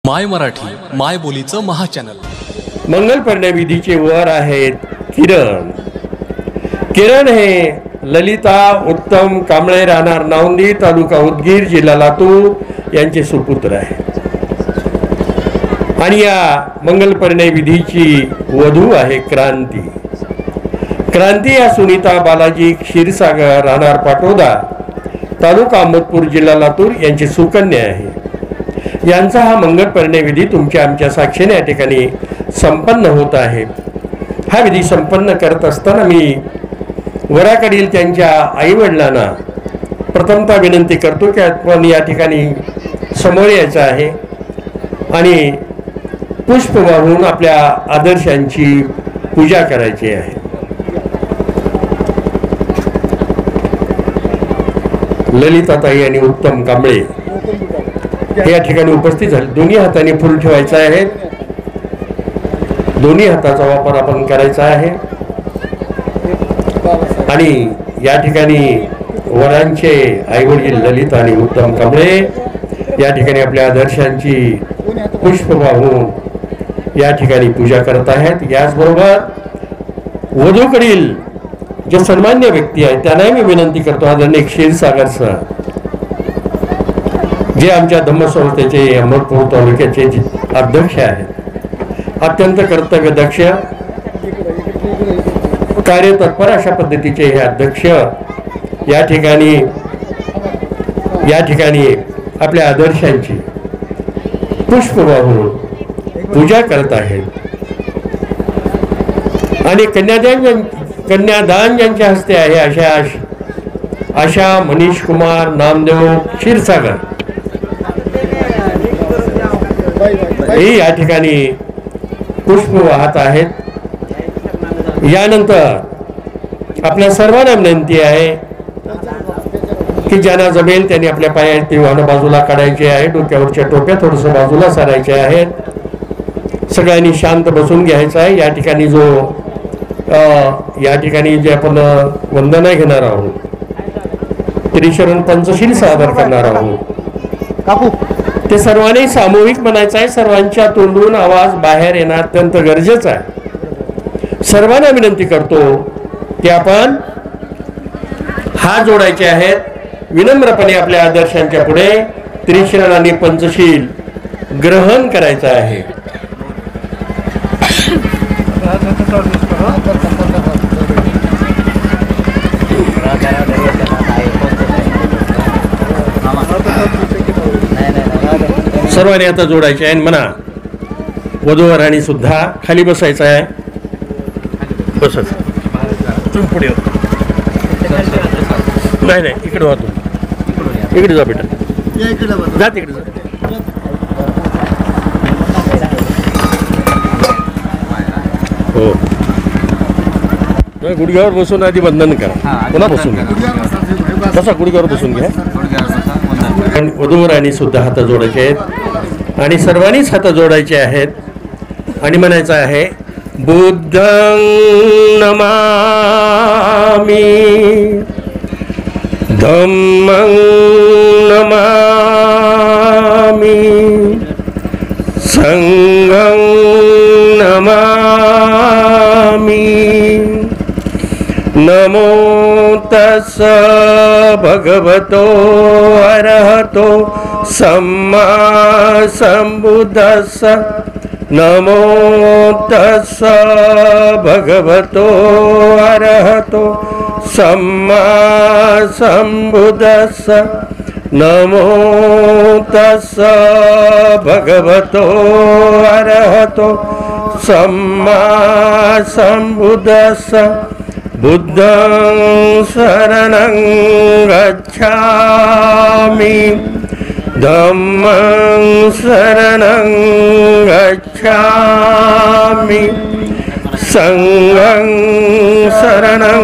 माय मराठी माय बोलीचं महाचॅनल. मंगल पर्णविधीचे वर आहेत किरण. किरण हे ललिता उत्तम कांबळे राहणार नावंदी तालुका उदगीर जिल्हा लातूर यांचे सुपुत्र आहे. आणि या मंगल पर्णविधीची वधू आहे क्रांती. क्रांती या सुनीता बालाजी क्षीरसागर राहणार पाटोदा तालुका अहमदपूर जिल्हा लातूर यांची सुकन्या आहे. यांचा हा मंगल पर्णविधी तुमच्या आमच्या साक्षीने या ठिकाणी संपन्न होत आहे. हा विधी संपन्न करत असताना मी वराकडील त्यांच्या आईवडिलांना प्रथमतः विनंती करतो की आपण या ठिकाणी समोर यायचं आहे आणि पुष्प वाहून आपल्या आदर्शांची पूजा करायची आहे. ललिताताई आणि उत्तम कांबळे हे या ठिकाणी उपस्थित झाले. दोन्ही हाताने फुल ठेवायचं आहे. दोन्ही हाताचा वापर आपण करायचा आहे. आणि या ठिकाणी वरांचे आईवडील ललिता आणि उत्तम कांबळे या ठिकाणी आपल्या आदर्शांची पुष्प वाहून या ठिकाणी पूजा करत आहेत. याचबरोबर वधूकडील जे सन्मान्य व्यक्ती आहेत त्यांनाही मी विनंती करतो, आदरणीय क्षीरसागर सर जे आमच्या धम्मसंस्थेचे अहमदपूर तालुक्याचे अध्यक्ष आहेत, अत्यंत कर्तव्यदक्ष कार्यतत्पर अशा पद्धतीचे हे अध्यक्ष या ठिकाणी आपल्या आदर्शांची पुष्प वाहून पूजा करत आहेत. आणि कन्यादान ज्यांच्या हस्ते आहे अशा मनीष कुमार नामदेव क्षीरसागर हे या ठिकाणी पुष्प वाहत आहेत. यानंतर आपल्या सर्वांना विनंती आहे की ज्यांना जमेल त्यांनी आपल्या पायाची वाहनं बाजूला काढायची आहे. डोक्यावरच्या टोप्या थोडस बाजूला सारायच्या आहेत. सगळ्यांनी शांत बसून घ्यायचं आहे. या ठिकाणी जे आपण वंदना घेणार आहोत, त्रिशरण पंचशील सादर करणार आहोत, ते सर्वांनी सामूहिक म्हणायचं आहे. सर्वांच्या तोंडून आवाज बाहेर येणं अत्यंत गरजेचं आहे. सर्वांना विनंती करतो की आपण हात जोडायचे आहेत. विनम्रपणे आपल्या आदर्शांच्या पुढे त्रिशरण आणि पंचशील ग्रहण करायचं आहे. सर्वांनी आता जोडायचे आहे. म्हणा वधूवरांनी सुद्धा खाली बसायचं आहे. बसायचं तुम्ही पुढे नाही इकडे वा. तुम्ही इकडे जा बेटा, जा तिकडे जा. हो गुडघ्यावर बसून आधी वंदन करा. पुन्हा बसून घ्या. बसा गुडघ्यावर बसून घ्या. वधूवरांनी सुद्धा हात जोडायचे आहेत आणि सर्वांनीच हात जोडायचे आहेत आणि म्हणायचं आहे बुद्धं नमामि धम्मं नमामि संघं नमामि. नमो तस्स भगवतो अरहतो सम्मा सम्बुद्धस्स. नमो तस्स भगवतो अरहतो सम्मा सम्बुद्धस्स. नमो तस्स भगवतो अरहतो सम्मा सम्बुद्धस्स. बुद्धं शरणं गच्छामि धम्मं शरणं गच्छामि संघं शरणं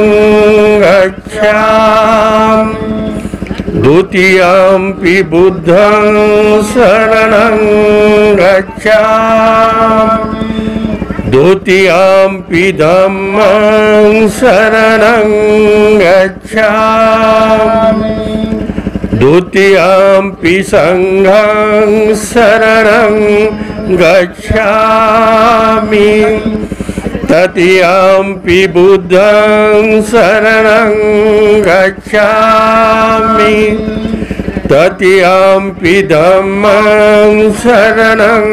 गच्छामि. द्वितीयंपि बुद्धं शरणं गच्छामि. द्वितीयंपि धम्मं शरणं गच्छामि. द्वितीयम्पि संघं शरणं गच्छामि तृतीयम्पि बुद्धं शरणं गच्छामि तृतीयम्पि धम्मं शरणं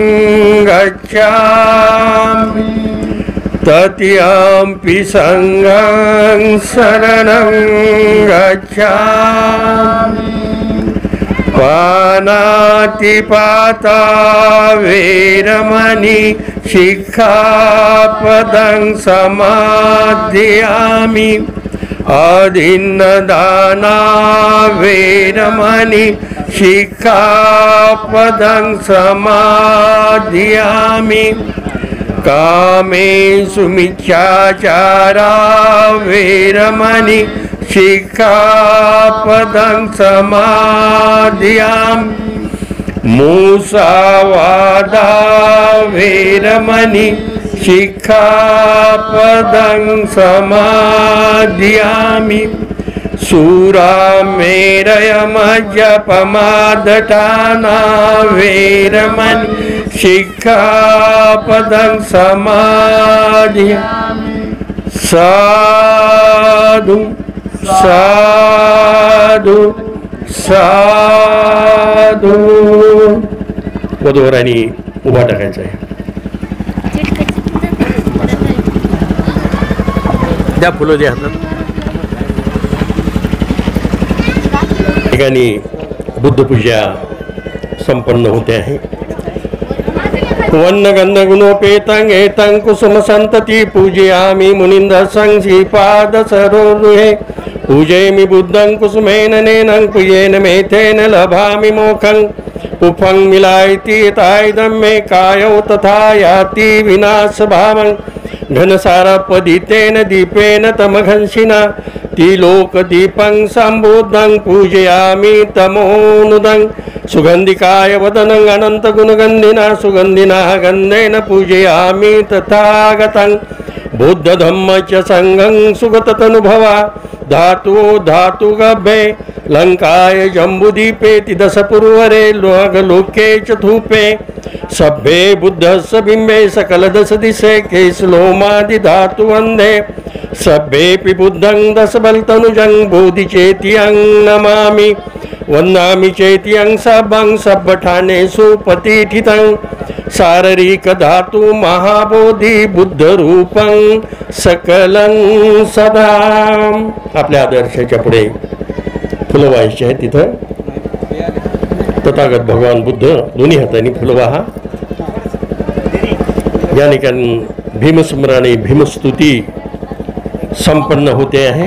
गच्छामि तृतीयम्पि संघं शरणं गच्छामि पानातिपाता वैरमणि शिक्षापदं समादयामि अदिन्नदाना वैरमणि शिक्षापदं समादयामि कामेषु मिथ्याचारा वैरमणि शिक्षापदं समादयामि मुसावादा वैरमणि शिक्षापदं समादयामि सूरामेरयमज्जपमादटाना वैरमणि शिक्षापदं समादयामि साधु साधु साधु वधूवरांनी उभा टाकायचा आहे. द्या फुलं द्या हातात. ठिकाणी बुद्धपूजा संपन्न होते आहे. वन्न गंध गुणोपेतं एतं कुसुम संतती पूजयामि मुनिंद संक्षिपाद सरोरुहे पूजयामि बुद्धं कुसुमेन नेनं पूजेन मेथेन लभामि मोक्षं पुफं मिलायति तायदं मे कायो तथा याति विनाशभावं घनसारपदितेन दीपेन तमघंसिना तिलोकदीपं सम्बुद्धं पूजयामि तमोनुदं सुगन्धिकाय वदनं अनन्तगुणगन्धिना सुगन्धिना गन्धेन पूजयामि तथागतं बुद्धधम्म च संघं सुगततनुभवा धातु धातुगभे लंकाय जम्बुदीपेति दशपुरवरे लोके चतुपे सभ्ये बुद्धस्य बिम्बे सकलदश दिशे केशलोमादि धातु वन्दे सभ्येऽपि बुद्धं दशबलतनुजं बोधिचेत्यं नमामि वन्दामि चेत्यं सभं सब्बठानेषु प्रतिष्ठितं शारीरिक धातु महाबोधी बुद्ध रूपं सकलं सदा. आपल्या आदर्शाच्या पुढे फुलं व्हायची आहे. तिथं तथागत भगवान बुद्ध दोन्ही हातांनी फुलं वाहा. या ठिकाणी भीमस्मरणे भीमस्तुती संपन्न होते आहे.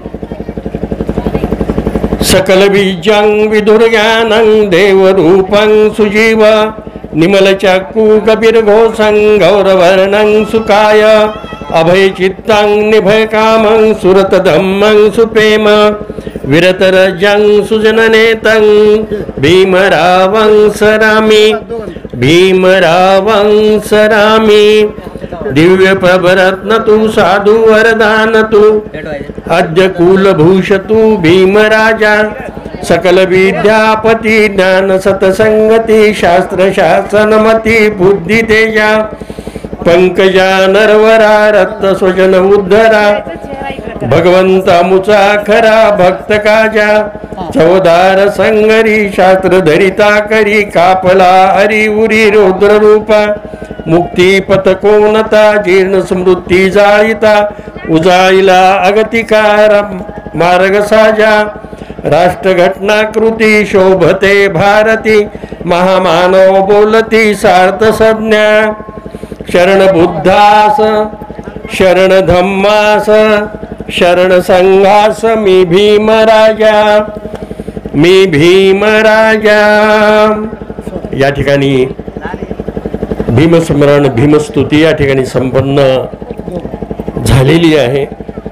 सकल बीजं विदुर्ज्ञानं देवरूपं सुजीव निमलचक्षु कबीरघोषं गौरवर्णं सुकाय अभयचित्तं निभयकामं सुरतधम्मं सुप्रेम विरतरजं सुजननेतं भीमरावं सरामि भीमरावं सरामि दिव्यप्रभरत्नतु साधु वरदानतु अद्य कुलभूषतु भीमराजा सकल विद्यापति ज्ञान सतसंगति शास्त्र शासनमति बुद्धि तेजा पंकजा नरवरा रत्न स्वजन उद्धरा भगवंता मुचा खरा भक्त काजा चौदार संगरी शास्त्र धरिता करी कापला हरी उरी रुद्र रूपा मुक्ती पथकोनता जीर्ण स्मृती जाळिता उजाळीला अगतिकार मार्ग साजा राष्ट्रघटनाकृती शोभते भारती महामानव बोलती सार्थ संज्ञा शरण बुद्धास शरण धम्मास शरण संघास मी भीमराजा मी भीमराजा. या ठिकाणी भीमस्मरण भीमस्तुती या ठिकाणी संपन्न झालेली आहे.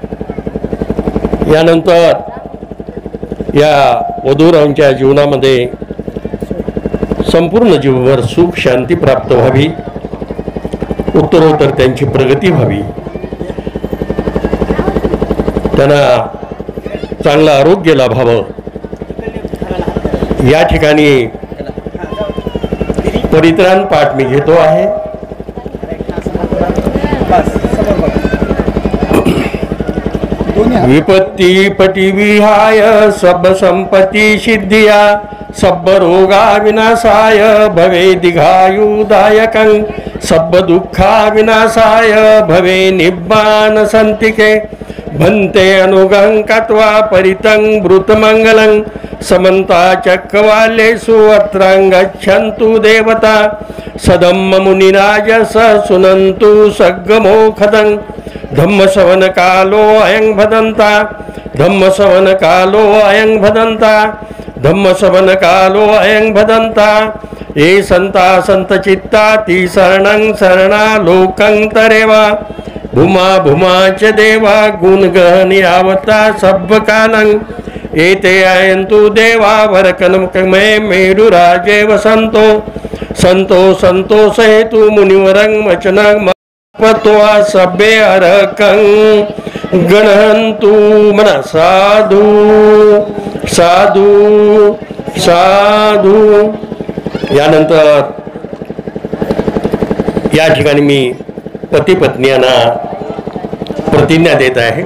यानंतर या वधूरांच्या जीवनामध्ये संपूर्ण जीवनभर सुख शांती प्राप्त व्हावी, उत्तरोत्तर त्यांची प्रगती व्हावी, त्यांना चांगलं आरोग्य लाभावं या ठिकाणी परित्राण पाठ मी घेतो आहे. विपत्ती पटी विहाय सब संपत्ती सिद्धिया सब रोगा विनाशाय भवे दीर्घायुदायकं सब दुःखा विनाशाय भवे निब्बान संतिके भन्ते अनुगं कत्वा परितं वृतमंगलं समन्ता चक्रवालेषु अत्रं गच्छन्तु देवता सदम्म मुनिराजस सुनन्तु सग्गमोखदं धम्मश्रवण कालो अयं भदन्ता धम्मश्रवण कालो अयं भदन्ता धम्मश्रवण कालो अयं भदन्ता ये संता संत चित्ता ती शरणं शरणा लोकं तरेवा भूमा भूमाच देवा गुणगहन यावता सब कालं एते आयन्तु देवा वरकनमकमे मेरुराजे वसन्तो संतो संतोष हेतु मुनिवरं वचनं पत्वा सभ्य अरकं गणहन्तु मन साधु साधु साधु. यानंतर या ठिकाणी मी पती पत्नी यांना प्रतिज्ञा देत आहे.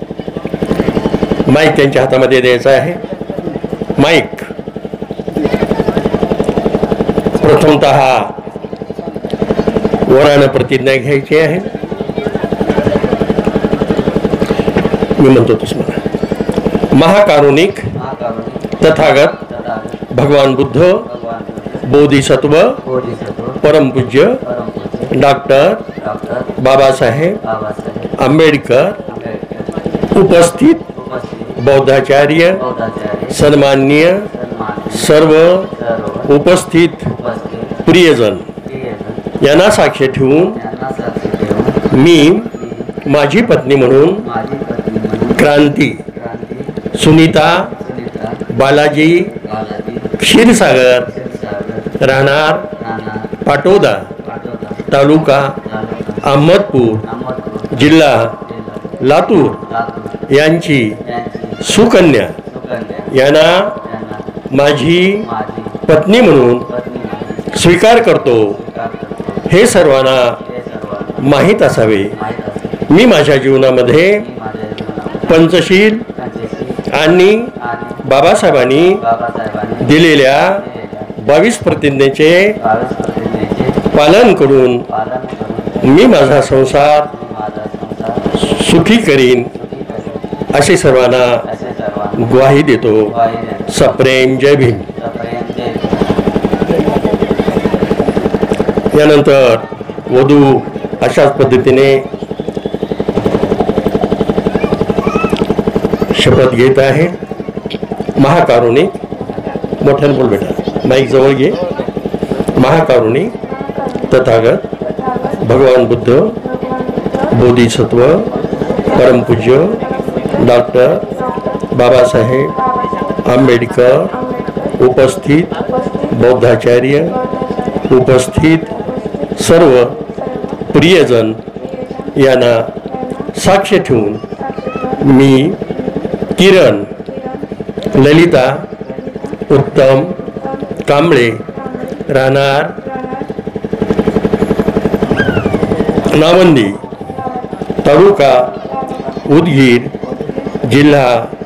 माईक त्यांच्या हातामध्ये द्यायचा आहे. माईक प्रथमतः वरानं प्रतिज्ञा घ्यायची आहे. मी म्हणतो तुम्हाला. महाकारुणिक तथागत भगवान बुद्ध बोधिसत्व परमपूज्य डॉक्टर बाबासाहेब आंबेडकर उपस्थित बौद्धाचार्य सन्माननीय सर्व उपस्थित प्रियजन यांना साक्ष ठेवून मी माझी पत्नी म्हणून क्रांती सुनीता बालाजी क्षीरसागर राहणार पाटोदा तालुका अहमदपूर जिल्हा लातूर यांची सुकन्या यांना माझी पत्नी म्हणून स्वीकार करतो हे सर्वांना माहीत असावे. मी माझ्या जीवनामध्ये पंचशील आणि बाबासाहेबांनी दिलेल्या 22 प्रतिज्ञेचे पालन करून मी माझा संसार सुखी करीन असे सर्वांना ग्वाही देतो. सप्रेम जय भीम. यानंतर वधू अशाच पद्धतीने शपथ घेत आहे. महाकारुणिक मोठ्याने बोल बेटा माईक जवळ घे. महाकारुणिक तथागत भगवान बुद्ध बोधिसत्व परमपूज्य डॉक्टर बाबासाहेब आंबेडकर उपस्थित बौद्धाचार्य उपस्थित सर्व प्रियजन यांना साक्ष ठेवून मी किरण ललिता उत्तम कांबळे राहणार नावंदी तालुका उदगीर जिल्हा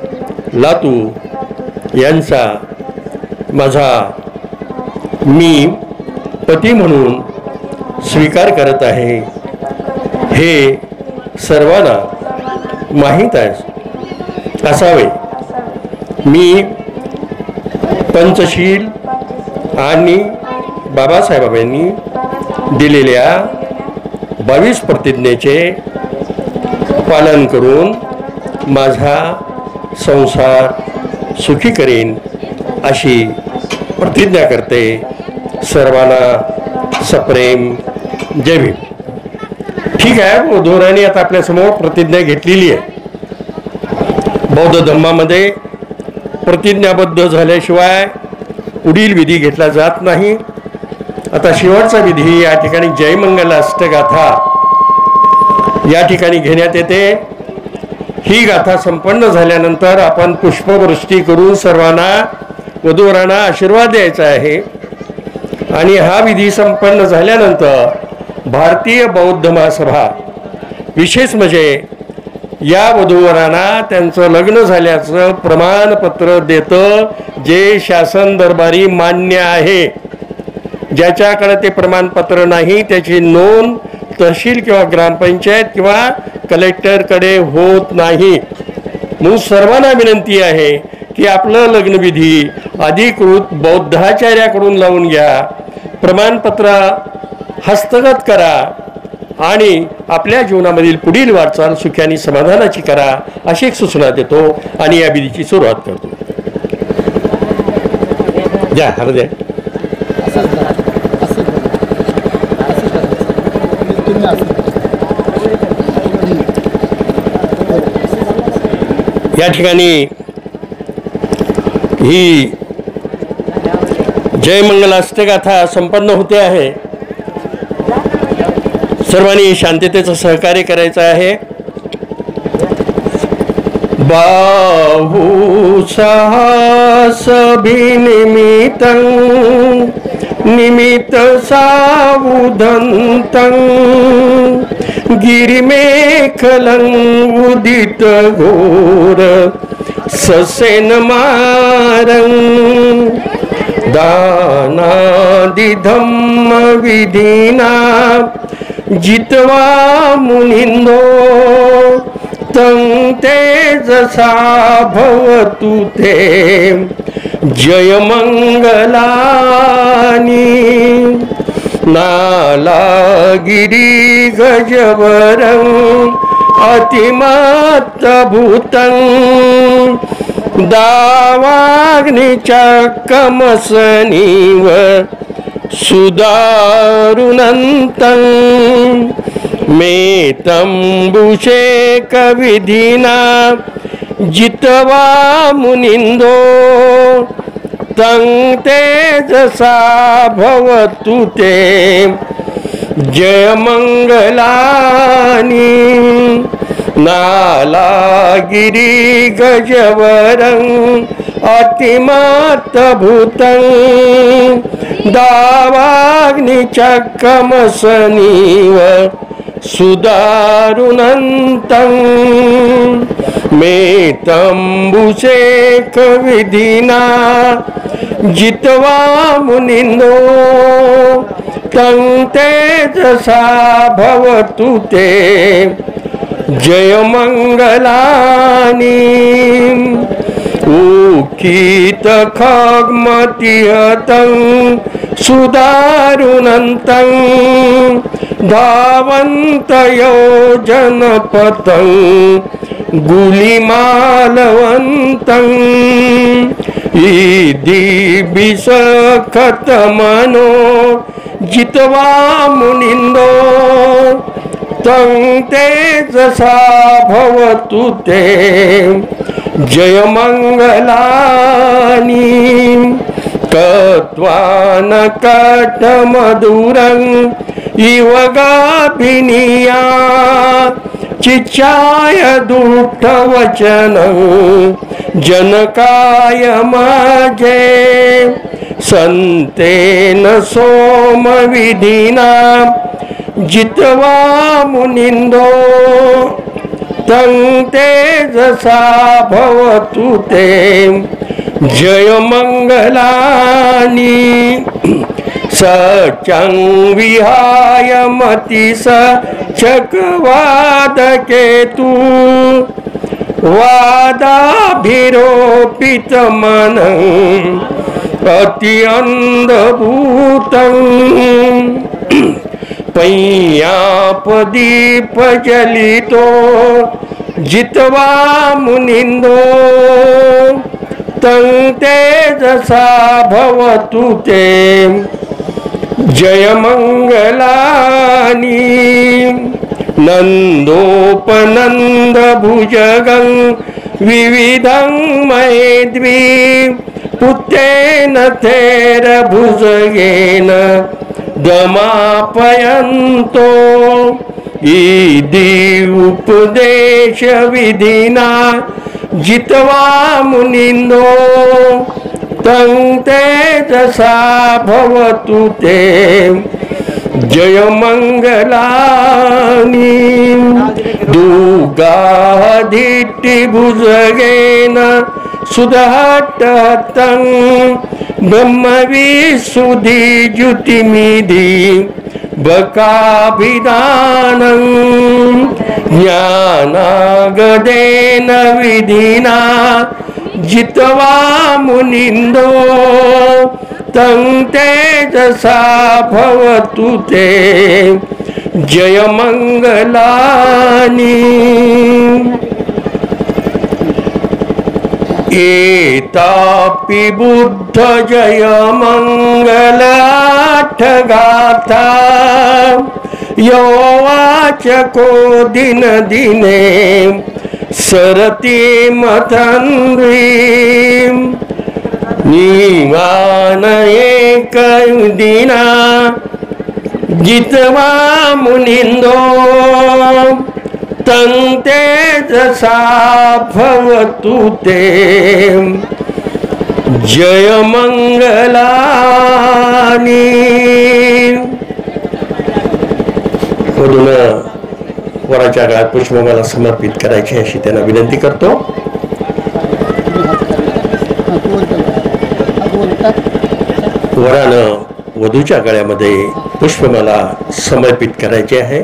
लातूर यांचा माझा मी पती म्हणून स्वीकार करत आहे हे सर्वांना माहीत असावे. मी पंचशील आणि बाबासाहेबांनी दिलेल्या 22 प्रतिज्ञेचे पालन करून माझा संसार सुखी करीन अशी प्रतिज्ञा करते. सर्वांना सप्रेम जय भीम. ठीक आहे. धोरणाने आता आपल्यासमोर प्रतिज्ञा घेतलेली आहे. बौद्ध धर्मामध्ये प्रतिज्ञाबद्ध झाल्याशिवाय पुढील विधी घेतला जात नाही. आता शेवटचा विधी या ठिकाणी जयमंगल अष्टगाथा या ठिकाणी घेण्यात येते. ही गाथा संपन्न झाल्यानंतर आपण पुष्पवृष्टी करून सर्वांना वधूवरांना आशीर्वाद द्यायचा आहे आणि हा विधी संपन्न झाल्यानंतर भारतीय बौद्ध महासभा विशेष म्हणजे या वधूवरांना त्यांचं लग्न झाल्याचं प्रमाणपत्र देतं, जे शासन दरबारी मान्य आहे. ज्याच्याकडे ते प्रमाणपत्र नाही त्याची नोंद तहसील किंवा ग्रामपंचायत किंवा कलेक्टरकडे होत नाही. म्हणून सर्वांना विनंती आहे की आपलं लग्नविधी अधिकृत बौद्धाचार्याकडून लावून घ्या, प्रमाणपत्र हस्तगत करा आणि आपल्या जीवनामधील पुढील वाटचाल सुखाने समाधानाची करा, अशी एक सूचना देतो आणि या विधीची सुरुवात करतो. द्या हृदय. या ठिकाणी ही जय मंगल अष्टगाथा संपन्न होते आहे. सर्वांनी शांततेचं सहकार्य करायचं आहे. बाहू साहस निमित्तं निमित्त सावुधन्तं गिरिमेखलं उदित घोर ससेन मारं दानादिधम्म विधिना जित्वा मुनिंदो तं तेजसा भवतु ते जयमंगलानि नालागिरी गजवरं अतिमत्तभूतं दावाग्निचक्रमसनीव सुदारुणन्तं मेतम्बुशेकविधिना जित्वा मुनिंदो तं तेजसा भवतु ते जयमंगलानि नालागिरी गजवरं अतिमत्तभूतं दावाग्निचक्रमसनीव सुदारुणन्तं मेतम्बुशेकविधिना जित्वा मुनिंदो तं तेजसा भवतु ते जयमंगलानि उखित खग्मतिहतं सुदारुणन्तं धावन्तयो जनपतं गुलिमालवन्तं ईदिबिसखतमनो जित्वा मुनिंदो तं तेजसा भवतु ते जयमंगलानि कत्वान कटमधुरं इव गाभिनिया चिच्चाय दुष्टवचनं जनकाय मजे संतेन सोमविधिना जित्वा मुनिंदो तं तेजसा भवतु ते जयमंगलानि सचं विहाय मतिस चक्रवादकेतु वादाभिरोपितमनं अति अंधभूतं पय्यापदीपजलितो जित्वा मुनिंदो तं तेजसा भवतु ते जयमंगलानि नंदोपनंद भुजगं विविधं महेद्वी पुत्तेन थेरभुजगेन दमापयन्तो ईदि उपदेश विधिना जित्वा मुनिंदो तं तेजसा भवतु ते जय मंगलानि दुर्गादित्य भुजगेन सुदहटतं ब्रह्मविशुद्धि ज्योतिमिधि बकाभिधानं ज्ञानागदेन विधिना जित्वा मुनिन्दो तं तेजसा भवतु ते जय मंगलानि एतापि बुद्ध जय मंगलाठगाथा यो वाचको दिन दिने सरति मतन्वीं निवान एक दिना जित्वा मुनिन्दो तं तेजसा भवतु ते जय मंगलानि। वराच्या काळात पुष्पमाला समर्पित करायची अशी त्यांना विनंती करतो। वरानं वधूच्या गळ्यामध्ये पुष्पमाला समर्पित करायची आहे।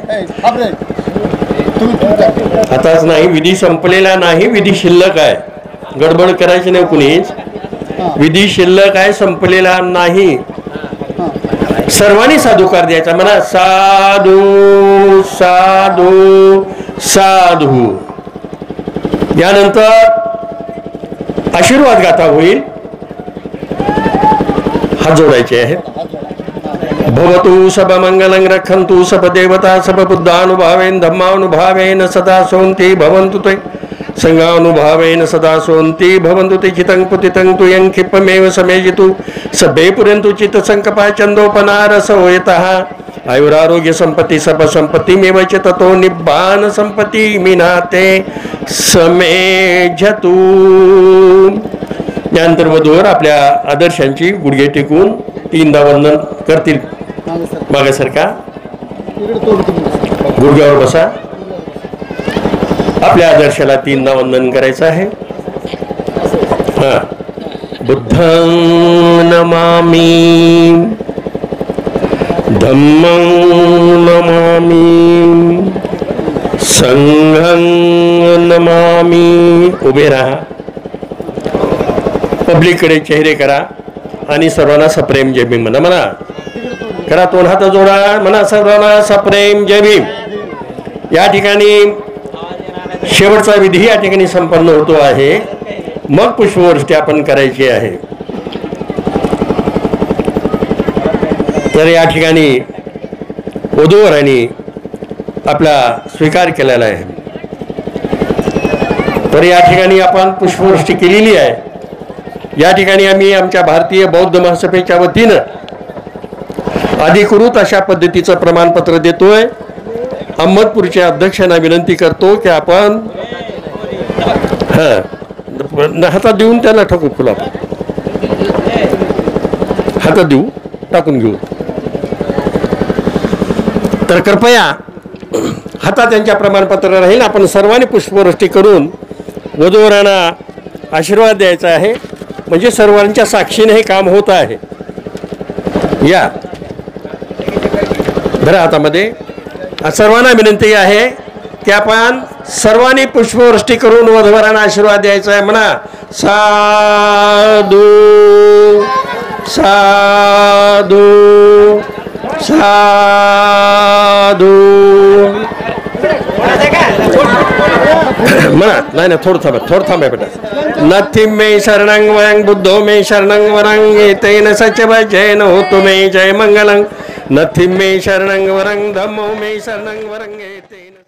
आताच नाही, विधी संपलेला नाही, विधी शिल्लक आहे, गडबड करायची नाही कुणीच, विधी शिल्लक आहे, संपलेला नाही। सर्वांनी साधुकार द्यायचा, म्हणा साधू साधू साधू। यानंतर आशीर्वाद गाथा होईल, हात जोडायचे आहेत। भवतु सब मंगलं रक्षन्तु सब देवता सब बुद्धानुभावेन धम्मानुभावेन सदा सोन्ति भवन्तु ते संगानुभावेन सदा सोन्ति भवन्तु ते चितं पुतितं तु यं क्षिप्पमेव समेजितु सभे पुरन्तु चित्त संकपा चन्दोपनारसो यतः आयुरारोग्य संपत्ति सब संपत्तिमेव च ततो निब्बान संपत्ति मिनाते समेजतु। यानंतर वधूवर आपल्या आदर्शांची गुडघे टेकून तीनदा वंदन करतील। मागे सरका, गुडघ्यावर बसा, आपल्या आदर्शाला तीनदा वंदन करायचं आहे। बुद्धं नमामि, धम्मं नमामि, संघं नमामि। उभे राहा, पब्लिककडे चेहरे करा आणि सर्वांना सप्रेम जय भीम म्हणा। म्हणा करा, दोन हात जोडा, म्हणा सर्वांना सप्रेम जय भीम। या ठिकाणी शेवटचा विधी या ठिकाणी संपन्न होतो आहे, मग पुष्पवृष्टी आपण करायची आहे। तर या ठिकाणी वधूवरांनी आपला स्वीकार केलेला आहे। तर या ठिकाणी आपण पुष्पवृष्टी केलेली आहे। या ठिकाणी आम्ही आमच्या भारतीय बौद्ध महासभेच्या वतीनं अधिकृत अशा पद्धतीचं प्रमाणपत्र देतोय। अहमदपूरच्या अध्यक्षांना विनंती करतो की आपण हातात देऊन त्यांना ठोकू, फुला हातात देऊ, टाकून घेऊ। तर कृपया हातात त्यांच्या प्रमाणपत्र राहील, आपण सर्वांनी पुष्पवृष्टी करून वधूवरांना आशीर्वाद द्यायचा आहे, म्हणजे सर्वांच्या साक्षीने हे काम होत आहे। या धरा हातामध्ये। सर्वांना विनंती आहे की आपण सर्वांनी पुष्पवृष्टी करून वधूवरांना आशीर्वाद द्यायचा आहे। म्हणा साधू साधू साधू। म्हणा नाही ना, थोडं थांबा, थोडं थांबा बेटा। नथिं मे शरणं वरं बुद्धो मे शरणं वरं एतेन सच भजेन होतु मे जय मंगलं। नथिं मे शरणं वरं धम्मो मे शरणं वरं एतेन